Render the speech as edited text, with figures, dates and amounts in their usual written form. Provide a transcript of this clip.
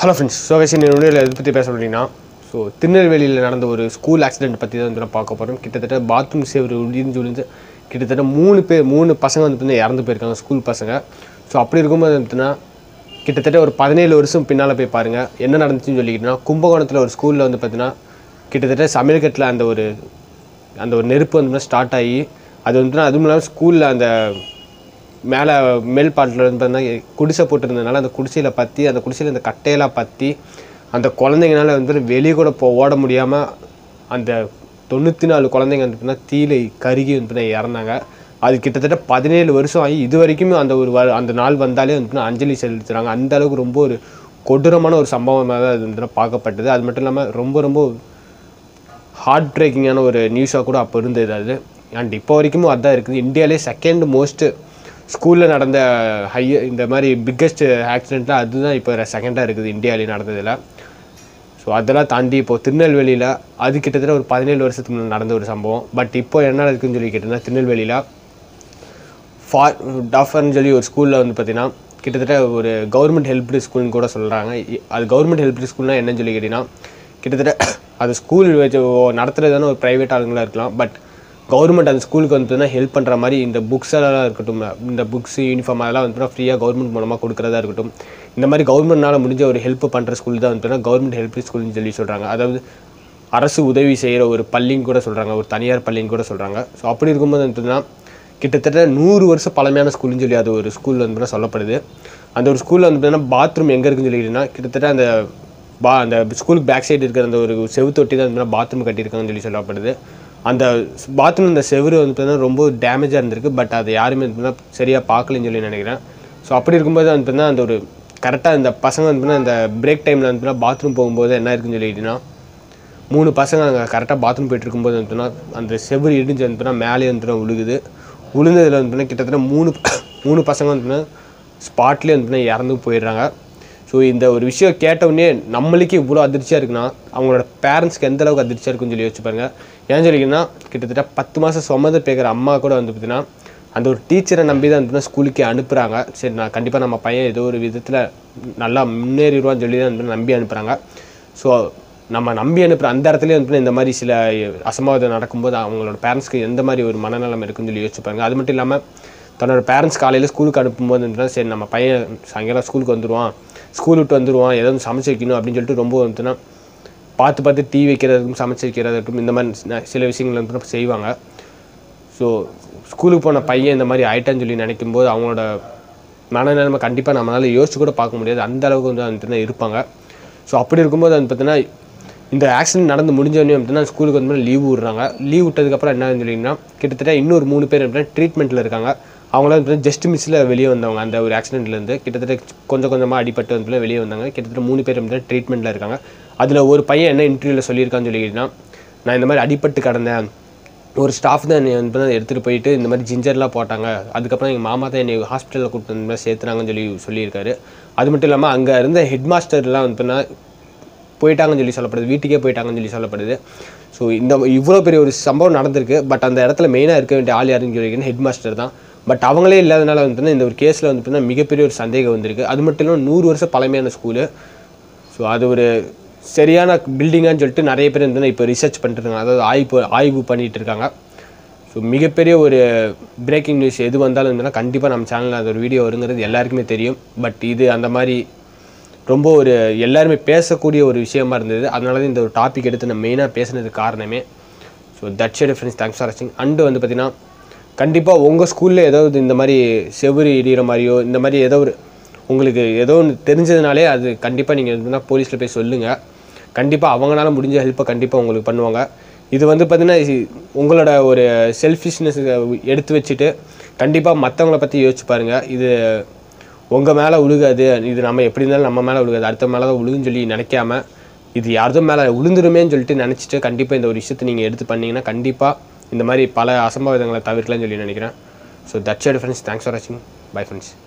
Hello friends. So guys இந்த வீடியோவில் எதை பற்றி பேச அப்படின்னா திருநெல்வேலியில் நடந்த ஒரு ஸ்கூல் ஆக்சிடென்ட் பற்றி தான் வந்து பார்க்க போகிறோம். கிட்டத்தட்ட பாத்ரூம் சேவர் விழுந்து கிட்டத்தட்ட மூணு பசங்க வந்து இறந்து போயிருக்காங்க, ஸ்கூல் பசங்க. ஸோ அப்படி இருக்கும்போது வந்துட்டுனா கிட்டத்தட்ட ஒரு 17 வருஷம் பின்னால் போய் பாருங்கள் என்ன நடந்துச்சுன்னு சொல்லிக்கிட்டோன்னா, கும்பகோணத்தில் ஒரு ஸ்கூலில் வந்து பார்த்தீங்கன்னா கிட்டத்தட்ட சமையல்கட்டில் அந்த ஒரு நெருப்பு வந்து ஸ்டார்ட் ஆகி அது வந்துட்டுனா அதுவும் இல்லாமல் ஸ்கூலில் அந்த மேல் பாட்டில் வந்து பார்த்தீங்கன்னா குடிசை போட்டிருந்ததுனால அந்த குடிசையில் பற்றி அந்த குடிசையில் இந்த கட்டையெல்லாம் பற்றி அந்த குழந்தைங்கனால வந்து வெளியே கூட ஓட முடியாமல் அந்த 94 குழந்தைங்க வந்து தீயில கருகி வந்து இறந்தாங்க. அது கிட்டத்தட்ட 17 வருஷம் ஆகி இது வரைக்குமே அந்த நாள் வந்தாலே வந்து அஞ்சலி செலுத்துகிறாங்க. அந்த அளவுக்கு ரொம்ப ஒரு கொடூரமான ஒரு சம்பவமாக தான் அது வந்து பார்க்கப்பட்டது. அது மட்டும் இல்லாமல் ரொம்ப ஹார்ட் பிரேக்கிங்கான ஒரு நியூஸாக கூட அப்போ இருந்தது அது. அண்ட் இப்போ வரைக்கும் அதுதான் இருக்குது. இந்தியாவிலே செகண்ட் மோஸ்ட்டு ஸ்கூலில் நடந்த இந்த மாதிரி பிக்கஸ்ட் ஆக்சிடெண்ட்டில் அதுதான் இப்போ செகண்டாக இருக்குது இந்தியாவிலே நடந்ததில். ஸோ அதெல்லாம் தாண்டி இப்போது திருநெல்வேலியில் அது கிட்டத்தட்ட ஒரு 17 வருஷத்துக்கு முன்னாடி நடந்த ஒரு சம்பவம். பட் இப்போ என்ன இருக்குதுன்னு சொல்லி கேட்டிங்கன்னா, திருநெல்வேலியில் டாஃபர்னு சொல்லி ஒரு ஸ்கூலில் வந்து பார்த்திங்கன்னா கிட்டத்தட்ட ஒரு கவர்மெண்ட் ஹெல்ப்டு ஸ்கூல்னு கூட சொல்கிறாங்க. அது கவர்மெண்ட் ஹெல்ப்டு ஸ்கூல்னால் என்னன்னு சொல்லி கேட்டிங்கன்னா, கிட்டத்தட்ட அது ஸ்கூல் வச்சு நடத்துகிறதான ஒரு ப்ரைவேட் ஆளுங்களாக இருக்கலாம். பட் கவர்மெண்ட் அந்த ஸ்கூலுக்கு வந்து ஹெல்ப் பண்ணுற மாதிரி இந்த புக்ஸ் எல்லாம் இருக்கட்டும், இந்த புக்ஸ் யூனிஃபார்ம் அதெல்லாம் வந்து ஃப்ரீயாக கவர்மெண்ட் மூலமாக கொடுக்குறதா இருக்கட்டும், இந்த மாதிரி கவர்மெண்ட்னால் முடிஞ்ச ஒரு ஹெல்ப் பண்ணுற ஸ்கூல் தான் வந்து கவர்மெண்ட் ஹெல்ப் ஸ்கூல்னு சொல்லி சொல்கிறாங்க. அதாவது அரசு உதவி செய்கிற ஒரு பள்ளின்னு கூட சொல்கிறாங்க, ஒரு தனியார் பள்ளின்னு கூட சொல்கிறாங்க. ஸோ அப்படி இருக்கும்போது வந்துன்னா கிட்டத்தட்ட 100 வருஷம் பழமையான ஸ்கூல்னு சொல்லி அது ஒரு ஸ்கூல் வந்து சொல்லப்படுது. அந்த ஒரு ஸ்கூலில் வந்து பார்த்தீங்கன்னா பாத்ரூம் எங்கே இருக்குன்னு சொல்லிக்கிட்டீங்கன்னா, கிட்டத்தட்ட அந்த ஸ்கூலுக்கு பேக் சைடு இருக்கிற அந்த ஒரு செவுத்தொட்டி தான் வந்து பாத்ரூம் கட்டியிருக்காங்கன்னு சொல்லி சொல்லப்படுது. அந்த பாத்ரூம் இந்த செவரு வந்து பார்த்தீங்கன்னா ரொம்ப டேமேஜாக இருந்திருக்கு. பட் அது யாருமே வந்து சரியாக பார்க்கலன்னு சொல்லி நினைக்கிறேன். ஸோ அப்படி இருக்கும்போது வந்து பார்த்தீங்கன்னா அந்த ஒரு கரெக்டாக அந்த பசங்க வந்து பார்த்தீங்கன்னா அந்த பிரேக் டைமில் வந்து பார்த்தீங்கன்னா பாத்ரூம் போகும்போது என்ன இருக்குன்னு சொல்லிக்கிட்டீங்கன்னா, 3 பசங்க அங்கே கரெக்டாக பாத்ரூம் போய்ட்டு இருக்கும்போது வந்து பார்த்தீங்கன்னா அந்த செவரு இடிஞ்சு வந்து பார்த்தீங்கன்னா மேலே வந்து விழுகுது. விழுந்ததில் வந்து பார்த்தீங்கன்னா கிட்டத்தட்ட 3 பசங்க வந்து பார்த்தீங்கன்னா ஸ்பாட்லேயே வந்து பார்த்தீங்கன்னா இறந்து போயிடுறாங்க. ஸோ இந்த ஒரு விஷயம் கேட்டவுடனே நம்மளுக்கு இவ்வளோ அதிர்ச்சியாக இருக்குன்னா, அவங்களோட பேரண்ட்ஸ்க்கு எந்த அளவுக்கு அதிர்ச்சியாக இருக்குன்னு சொல்லி யோசிச்சு பாருங்கள். ஏன்னு சொல்லிங்கன்னா, கிட்டத்தட்ட 10 மாதம் சுமந்து பேக்கிற அம்மா கூட வந்து பார்த்தீங்கன்னா அந்த ஒரு டீச்சரை நம்பி தான் வந்து ஸ்கூலுக்கே அனுப்புகிறாங்க. சரி, நான் கண்டிப்பாக நம்ம பையன் ஏதோ ஒரு விதத்தில் நல்லா முன்னேறிடுவான்னு சொல்லி தான் வந்து நம்பி அனுப்புகிறாங்க. ஸோ நம்ம நம்பி அனுப்புகிற அந்த இடத்துலேயே வந்து இந்த மாதிரி சில அசம்பாவிதம் நடக்கும்போது அவங்களோட பேரண்ட்ஸ்க்கு எந்த மாதிரி ஒரு மனநலம் இருக்குன்னு சொல்லி யோசிச்சு பாருங்கள். அது மட்டும் இல்லாமல் தன்னோட பேரண்ட்ஸ் காலையில் ஸ்கூலுக்கு அனுப்பும்போது வந்து சரி நம்ம பையன் சாயங்காலம் ஸ்கூலுக்கு வந்துடுவான், ஸ்கூல் விட்டு வந்துடுவான், ஏதாவது சமைச்சு வைக்கணும் அப்படின்னு சொல்லிட்டு ரொம்ப வந்துன்னா பார்த்து டீ வைக்கிறதுக்கும் சமைச்சு வைக்கிறதுக்கும் இந்த மாதிரி சில விஷயங்கள் வந்து செய்வாங்க. ஸோ ஸ்கூலுக்கு போன பையன் இந்த மாதிரி ஆயிட்டான்னு சொல்லி நினைக்கும்போது அவங்களோட மனநிலைமை கண்டிப்பாக நம்மளால் யோசிச்சு கூட பார்க்க முடியாது, அந்த அளவுக்கு வந்து வந்துட்டு இருப்பாங்க. ஸோ அப்படி இருக்கும்போது வந்து பார்த்தீங்கன்னா இந்த ஆக்சிடென்ட் நடந்து முடிஞ்சோடனே பார்த்தீங்கன்னா ஸ்கூலுக்கு வந்து லீவ் விட்றாங்க. லீவ் விட்டதுக்கப்புறம் என்னன்னு சொல்லிங்கன்னா, கிட்டத்தட்ட இன்னொரு 3 பேர் ட்ரீட்மெண்ட்டில் இருக்காங்க. அவங்களாம் வந்து ஜஸ்ட் மிஸ்ஸில் வெளியே வந்தவங்க. அந்த ஒரு ஆக்சிடென்ட்லேருந்து கிட்டத்தட்ட கொஞ்சமாக அடிபட்டு வந்து வெளியே வந்தாங்க. கிட்டத்தட்ட 3 பேர் வந்து ட்ரீட்மெண்ட்டில் இருக்காங்க. அதில் ஒரு பையன் என்ன இன்டர்வியூவில் சொல்லியிருக்கான்னு சொல்லிக்கிட்டீங்கன்னா, நான் இந்த மாதிரி அடிபட்டு கிடந்தேன், ஒரு ஸ்டாஃப் தான் என்னை வந்து எடுத்துகிட்டு போயிட்டு இந்த மாதிரி ஜிஞ்சர்லாம் போட்டாங்க, அதுக்கப்புறம் எங்கள் மாமா தான் என்னை ஹாஸ்பிட்டலில் கூப்பிட்டு இந்த மாதிரி சேர்த்துனாங்கன்னு சொல்லியிருக்காரு. அது மட்டும் இல்லாமல் அங்கே இருந்த ஹெட் மாஸ்டர்லாம் வந்து போயிட்டாங்கன்னு சொல்லி சொல்லப்படுது, வீட்டுக்கே போயிட்டாங்கன்னு சொல்லி சொல்லப்படுது. ஸோ இவ்வளோ பெரிய ஒரு சம்பவம் நடந்திருக்கு. பட் அந்த இடத்துல மெயினாக இருக்க வேண்டிய ஆள் யாருன்னு சொல்லியிருக்கேன், ஹெட் மாஸ்டர் தான். பட் அவங்களே இல்லாதனால வந்து இந்த ஒரு கேஸில் வந்து பார்த்தீங்கன்னா மிகப்பெரிய ஒரு சந்தேகம் வந்திருக்கு. அது மட்டும் இல்லாமல் 100 வருஷம் பழமையான ஸ்கூலு. ஸோ அது ஒரு சரியான பில்டிங்கான்னு சொல்லிட்டு நிறைய பேர் வந்து இப்போ ரிசர்ச் பண்ணிட்டுருக்காங்க, அதாவது ஆய்வு பண்ணிகிட்டு இருக்காங்க. ஸோ மிகப்பெரிய ஒரு பிரேக்கிங் நியூஸ் எது வந்தாலும் இருந்ததுன்னா கண்டிப்பாக நம்ம சேனலில் அது ஒரு வீடியோ வருங்கிறது எல்லாருக்குமே தெரியும். பட் இது அந்த மாதிரி ரொம்ப ஒரு எல்லாருமே பேசக்கூடிய ஒரு விஷயமா இருந்தது. அதனால தான் இந்த ஒரு டாபிக் எடுத்து நான் மெயினாக பேசுனதுக்கு காரணமே. So that's it friends, thanks for வாட்சிங். அண்டு வந்து பார்த்திங்கன்னா கண்டிப்பாக உங்கள் ஸ்கூலில் ஏதாவது இந்த மாதிரி செவுரு இடிகிற மாதிரியோ இந்த மாதிரி உங்களுக்கு ஏதோ ஒன்று தெரிஞ்சதுனாலே அது கண்டிப்பாக நீங்கள் வந்து போலீஸில் போய் சொல்லுங்கள். கண்டிப்பாக அவங்களால முடிஞ்ச ஹெல்ப்பை கண்டிப்பாக உங்களுக்கு பண்ணுவாங்க. இது வந்து பார்த்திங்கன்னா உங்களோட ஒரு செல்ஃபிஷ்னஸ் எடுத்து வச்சுட்டு கண்டிப்பாக மற்றவங்கள பற்றி யோசிச்சு பாருங்கள். இது உங்கள் மேலே விழுகாது, இது நம்ம எப்படி இருந்தாலும் நம்ம மேலே விழுகாது, அடுத்த மேலே தான் விழுகுன்னு சொல்லி நினைக்காம இது யாரும் மேலே விழுந்துருமேன்னு சொல்லிட்டு நினச்சிட்டு கண்டிப்பாக இந்த ஒரு விஷயத்தை நீங்கள் எடுத்து பண்ணிங்கன்னா கண்டிப்பாக இந்த மாதிரி பல அசம்பாவிதங்களை தவிர்க்கலாம்னு சொல்லி நினைக்கிறேன். So that's it friends, thanks for வாட்சிங், பை ஃப்ரெண்ட்ஸ்.